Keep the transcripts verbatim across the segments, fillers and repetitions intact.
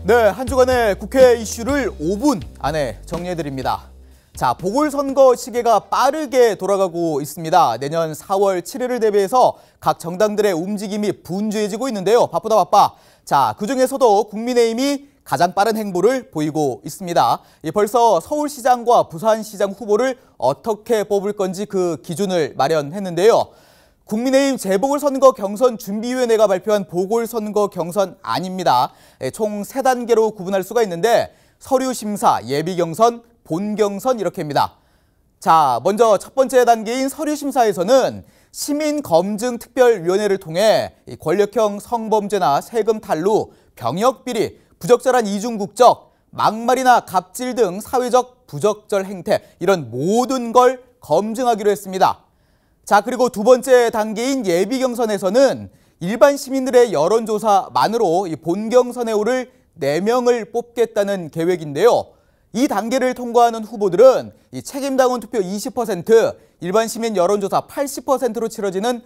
네, 한 주간의 국회 이슈를 오 분 안에 정리해드립니다. 자, 보궐선거 시계가 빠르게 돌아가고 있습니다. 내년 사월 칠일을 대비해서 각 정당들의 움직임이 분주해지고 있는데요. 바쁘다 바빠. 자, 그중에서도 국민의힘이 가장 빠른 행보를 보이고 있습니다. 벌써 서울시장과 부산시장 후보를 어떻게 뽑을 건지 그 기준을 마련했는데요. 국민의힘 재보궐선거 경선준비위원회가 발표한 보궐선거 경선안입니다. 총 세 단계로 구분할 수가 있는데 서류심사, 예비경선, 본경선 이렇게입니다. 자, 먼저 첫 번째 단계인 서류심사에서는 시민검증특별위원회를 통해 권력형 성범죄나 세금 탈루, 병역비리, 부적절한 이중국적, 막말이나 갑질 등 사회적 부적절 행태 이런 모든 걸 검증하기로 했습니다. 자, 그리고 두 번째 단계인 예비경선에서는 일반 시민들의 여론조사만으로 이 본경선에 오를 네 명을 뽑겠다는 계획인데요. 이 단계를 통과하는 후보들은 이 책임당원 투표 이십 퍼센트, 일반 시민 여론조사 팔십 퍼센트로 치러지는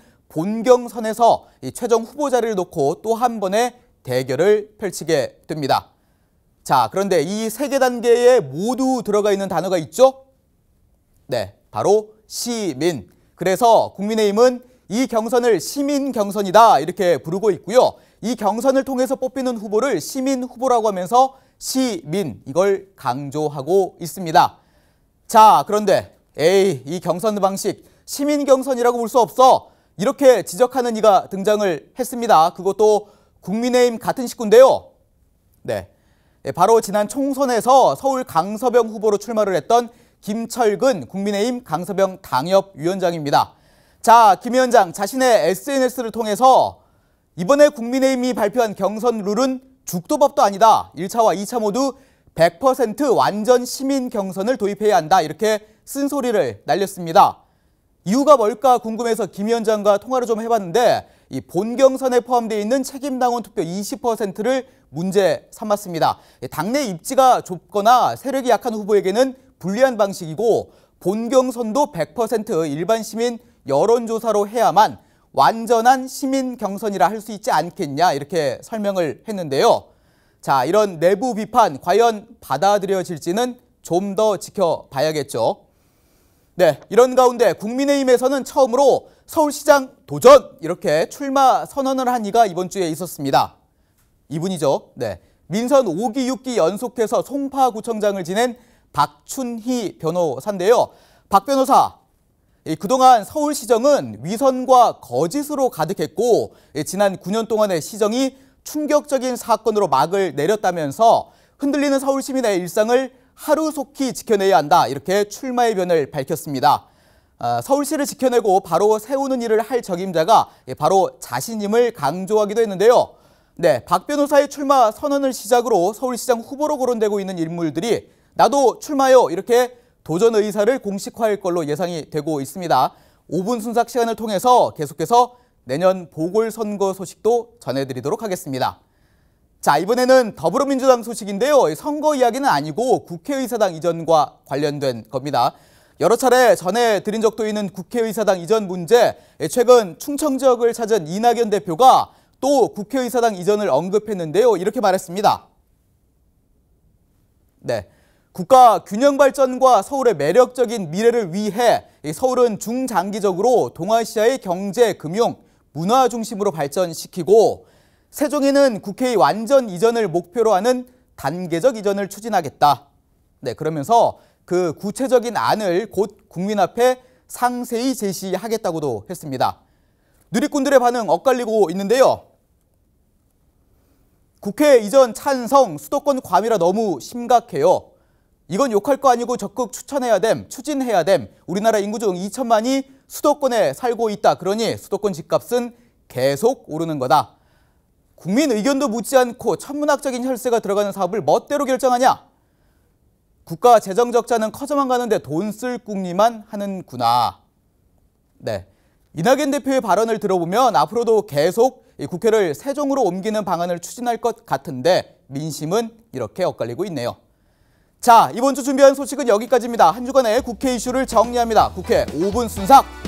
본경선에서 이 최종 후보자를 놓고 또 한 번의 대결을 펼치게 됩니다. 자, 그런데 이 세 개 단계에 모두 들어가 있는 단어가 있죠? 네, 바로 시민. 그래서 국민의힘은 이 경선을 시민 경선이다 이렇게 부르고 있고요. 이 경선을 통해서 뽑히는 후보를 시민 후보라고 하면서 시민 이걸 강조하고 있습니다. 자, 그런데 에이 이 경선 방식 시민 경선이라고 볼 수 없어 이렇게 지적하는 이가 등장을 했습니다. 그것도 국민의힘 같은 식구인데요. 네, 바로 지난 총선에서 서울 강서병 후보로 출마를 했던 김철근 국민의힘 강서병 당협위원장입니다. 자, 김 위원장 자신의 에스엔에스를 통해서 이번에 국민의힘이 발표한 경선 룰은 죽도 밥도 아니다. 일 차와 이 차 모두 백 퍼센트 완전 시민 경선을 도입해야 한다. 이렇게 쓴소리를 날렸습니다. 이유가 뭘까 궁금해서 김 위원장과 통화를 좀 해봤는데 이 본경선에 포함되어 있는 책임당원 투표 이십 퍼센트를 문제 삼았습니다. 당내 입지가 좁거나 세력이 약한 후보에게는 불리한 방식이고 본경선도 백 퍼센트 일반 시민 여론조사로 해야만 완전한 시민 경선이라 할 수 있지 않겠냐 이렇게 설명을 했는데요. 자, 이런 내부 비판 과연 받아들여질지는 좀 더 지켜봐야겠죠. 네, 이런 가운데 국민의힘에서는 처음으로 서울시장 도전 이렇게 출마 선언을 한 이가 이번 주에 있었습니다. 이분이죠. 네, 민선 오 기 육 기 연속해서 송파구청장을 지낸 박춘희 변호사인데요. 박 변호사, 그동안 서울시정은 위선과 거짓으로 가득했고 지난 구 년 동안의 시정이 충격적인 사건으로 막을 내렸다면서 흔들리는 서울 시민의 일상을 하루속히 지켜내야 한다 이렇게 출마의 변을 밝혔습니다. 서울시를 지켜내고 바로 세우는 일을 할 적임자가 바로 자신임을 강조하기도 했는데요. 네, 박 변호사의 출마 선언을 시작으로 서울시장 후보로 거론되고 있는 인물들이 나도 출마요 이렇게 도전 의사를 공식화할 걸로 예상이 되고 있습니다. 오 분 순삭 시간을 통해서 계속해서 내년 보궐선거 소식도 전해드리도록 하겠습니다. 자, 이번에는 더불어민주당 소식인데요. 선거 이야기는 아니고 국회의사당 이전과 관련된 겁니다. 여러 차례 전해드린 적도 있는 국회의사당 이전 문제, 최근 충청 지역을 찾은 이낙연 대표가 또 국회의사당 이전을 언급했는데요. 이렇게 말했습니다. 네. 국가 균형 발전과 서울의 매력적인 미래를 위해 서울은 중장기적으로 동아시아의 경제, 금융, 문화 중심으로 발전시키고 세종에는 국회의 완전 이전을 목표로 하는 단계적 이전을 추진하겠다. 네, 그러면서 그 구체적인 안을 곧 국민 앞에 상세히 제시하겠다고도 했습니다. 누리꾼들의 반응 엇갈리고 있는데요. 국회 이전 찬성, 수도권 과밀화 너무 심각해요. 이건 욕할 거 아니고 적극 추천해야 됨, 추진해야 됨. 우리나라 인구 중 이천만이 수도권에 살고 있다. 그러니 수도권 집값은 계속 오르는 거다. 국민 의견도 묻지 않고 천문학적인 혈세가 들어가는 사업을 멋대로 결정하냐? 국가 재정 적자는 커져만 가는데 돈 쓸 궁리만 하는구나. 네, 이낙연 대표의 발언을 들어보면 앞으로도 계속 국회를 세종으로 옮기는 방안을 추진할 것 같은데 민심은 이렇게 엇갈리고 있네요. 자, 이번 주 준비한 소식은 여기까지입니다. 한 주간의 국회 이슈를 정리합니다. 국회 오 분 순삭.